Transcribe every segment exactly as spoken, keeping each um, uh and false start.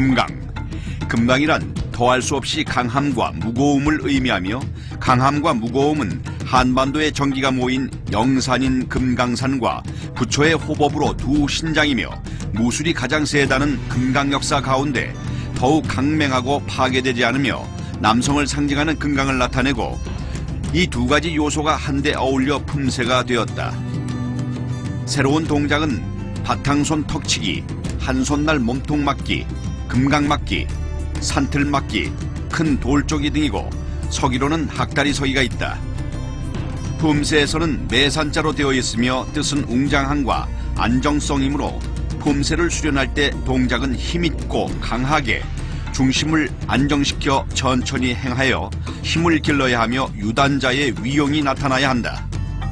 금강. 금강이란 더할 수 없이 강함과 무거움을 의미하며 강함과 무거움은 한반도의 정기가 모인 영산인 금강산과 부처의 호법으로 두 신장이며 무술이 가장 세다는 금강 역사 가운데 더욱 강맹하고 파괴되지 않으며 남성을 상징하는 금강을 나타내고 이 두 가지 요소가 한데 어울려 품새가 되었다. 새로운 동작은 바탕손 턱치기, 한손날 몸통 맞기, 금강 맞기, 산틀 맞기, 큰 돌조기 등이고 서기로는 학다리 서기가 있다. 품새에서는 매산자로 되어 있으며 뜻은 웅장함과 안정성이므로 품새를 수련할 때 동작은 힘있고 강하게 중심을 안정시켜 천천히 행하여 힘을 길러야 하며 유단자의 위용이 나타나야 한다.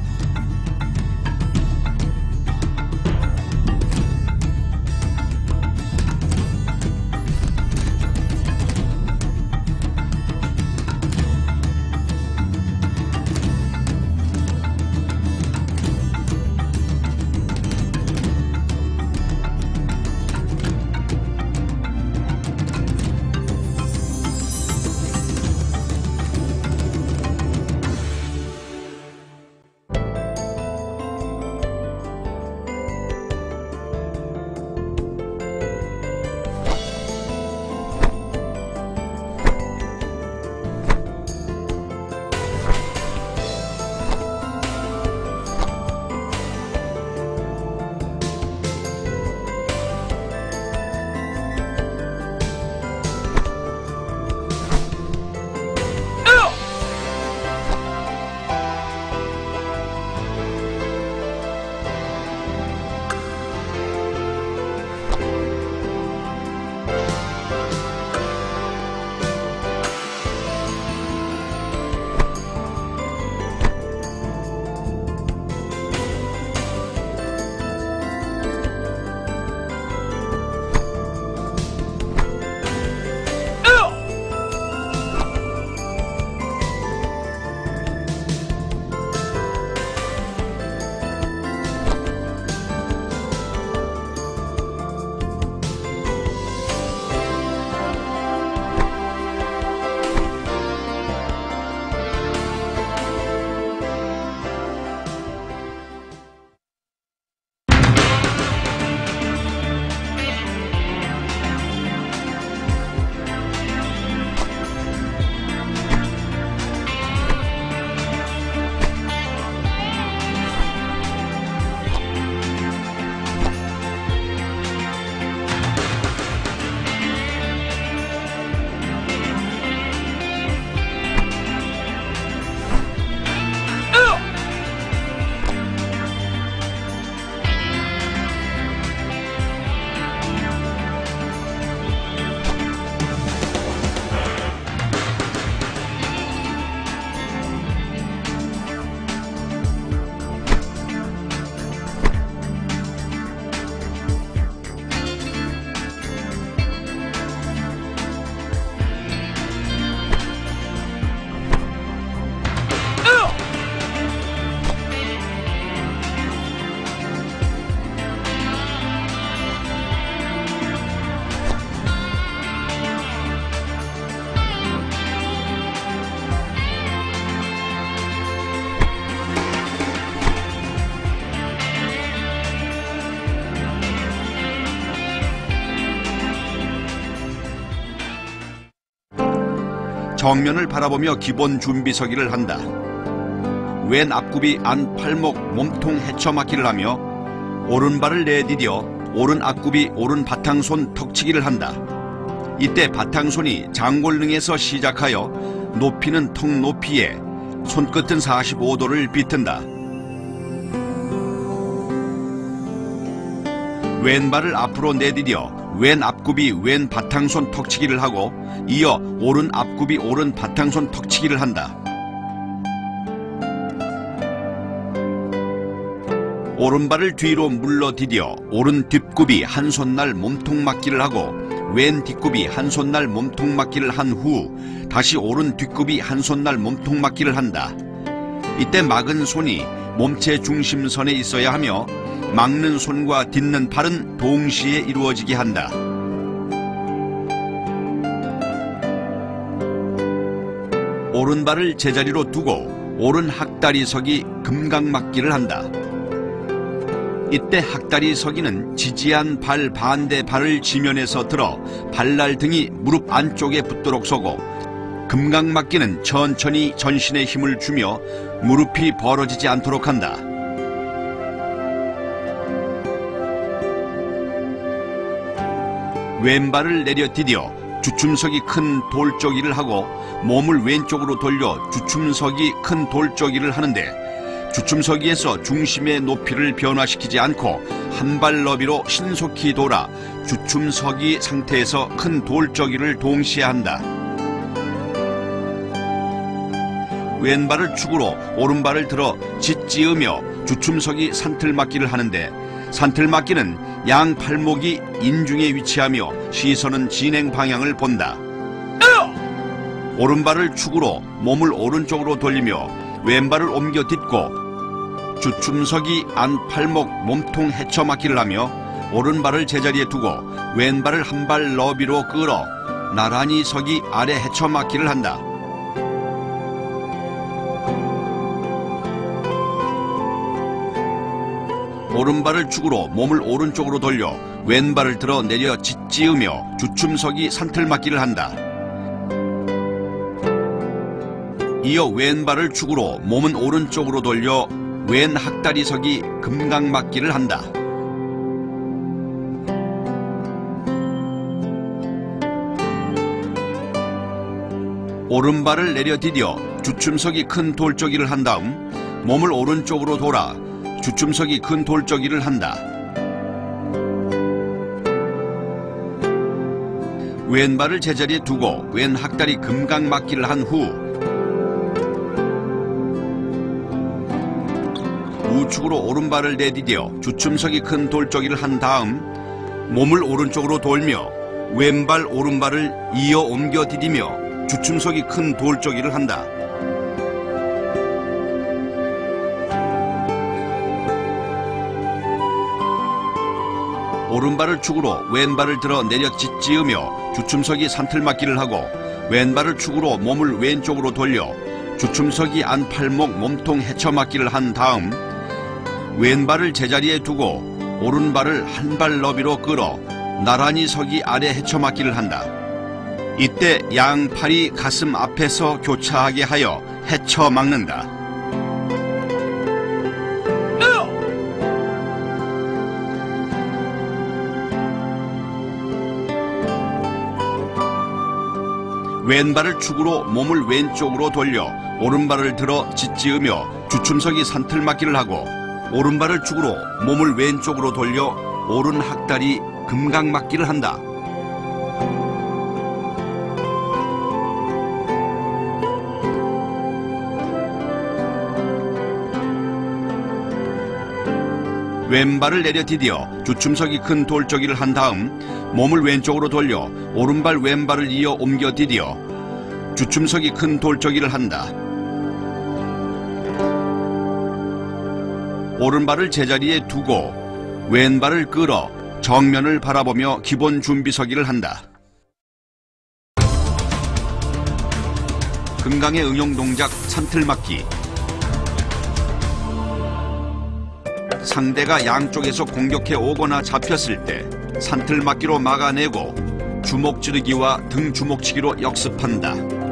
정면을 바라보며 기본 준비서기를 한다. 왼 앞굽이 안 팔목 몸통 헤쳐막기를 하며 오른발을 내디뎌 오른 앞굽이 오른 바탕손 턱치기를 한다. 이때 바탕손이 장골능에서 시작하여 높이는 턱 높이에 손끝은 사십오 도를 비튼다. 왼발을 앞으로 내디뎌 왼 앞굽이 왼 바탕손 턱치기를 하고 이어 오른 앞굽이 오른 바탕손 턱치기를 한다. 오른발을 뒤로 물러 디뎌 오른 뒷굽이 한 손날 몸통 맞기를 하고 왼 뒷굽이 한 손날 몸통 맞기를 한 후 다시 오른 뒷굽이 한 손날 몸통 맞기를 한다. 이때 막은 손이 몸체 중심선에 있어야 하며 막는 손과 딛는 팔은 동시에 이루어지게 한다. 오른발을 제자리로 두고 오른 학다리 서기 금강맞기를 한다. 이때 학다리 서기는 지지한 발 반대 발을 지면에서 들어 발날 등이 무릎 안쪽에 붙도록 서고, 금강맞기는 천천히 전신에 힘을 주며 무릎이 벌어지지 않도록 한다. 왼발을 내려 디뎌 주춤서기 큰 돌저기를 하고 몸을 왼쪽으로 돌려 주춤서기 큰 돌저기를 하는데, 주춤서기에서 중심의 높이를 변화시키지 않고 한 발 너비로 신속히 돌아 주춤서기 상태에서 큰 돌저기를 동시에 한다. 왼발을 축으로 오른발을 들어 짓지으며 주춤서기 산틀맞기를 하는데, 산틀맞기는 양 팔목이 인중에 위치하며 시선은 진행 방향을 본다. 오른발을 축으로 몸을 오른쪽으로 돌리며 왼발을 옮겨 딛고 주춤서기 안 팔목 몸통 헤쳐맞기를 하며, 오른발을 제자리에 두고 왼발을 한 발 너비로 끌어 나란히 서기 아래 헤쳐맞기를 한다. 오른발을 축으로 몸을 오른쪽으로 돌려 왼발을 들어 내려 짓지으며 주춤서기 산틀맞기를 한다. 이어 왼발을 축으로 몸은 오른쪽으로 돌려 왼 학다리 서기 금강맞기를 한다. 오른발을 내려 디뎌 주춤서기 큰 돌저기를 한 다음 몸을 오른쪽으로 돌아 주춤서기 큰 돌저기를 한다. 왼발을 제자리에 두고 왼 학다리 금강맞기를 한 후 우측으로 오른발을 내디뎌 주춤서기 큰 돌저기를 한 다음 몸을 오른쪽으로 돌며 왼발 오른발을 이어 옮겨 디디며 주춤서기 큰 돌저기를 한다. 오른발을 축으로 왼발을 들어 내려 짓지으며 주춤서기 산틀맞기를 하고, 왼발을 축으로 몸을 왼쪽으로 돌려 주춤서기 안 팔목 몸통 헤쳐맞기를 한 다음 왼발을 제자리에 두고 오른발을 한 발 너비로 끌어 나란히 서기 아래 헤쳐맞기를 한다. 이때 양 팔이 가슴 앞에서 교차하게 하여 헤쳐막는다. 왼발을 축으로 몸을 왼쪽으로 돌려 오른발을 들어 짓지으며 주춤서기 산틀맞기를 하고, 오른발을 축으로 몸을 왼쪽으로 돌려 오른 학다리 금강맞기를 한다. 왼발을 내려 디뎌 주춤서기 큰 돌저기를 한 다음 몸을 왼쪽으로 돌려 오른발 왼발을 이어 옮겨 디뎌 주춤서기 큰 돌저기를 한다. 오른발을 제자리에 두고 왼발을 끌어 정면을 바라보며 기본 준비서기를 한다. 금강의 응용 동작 산틀맞기. 상대가 양쪽에서 공격해 오거나 잡혔을 때 산틀맞기로 막아내고 주먹 찌르기와 등 주먹치기로 역습한다.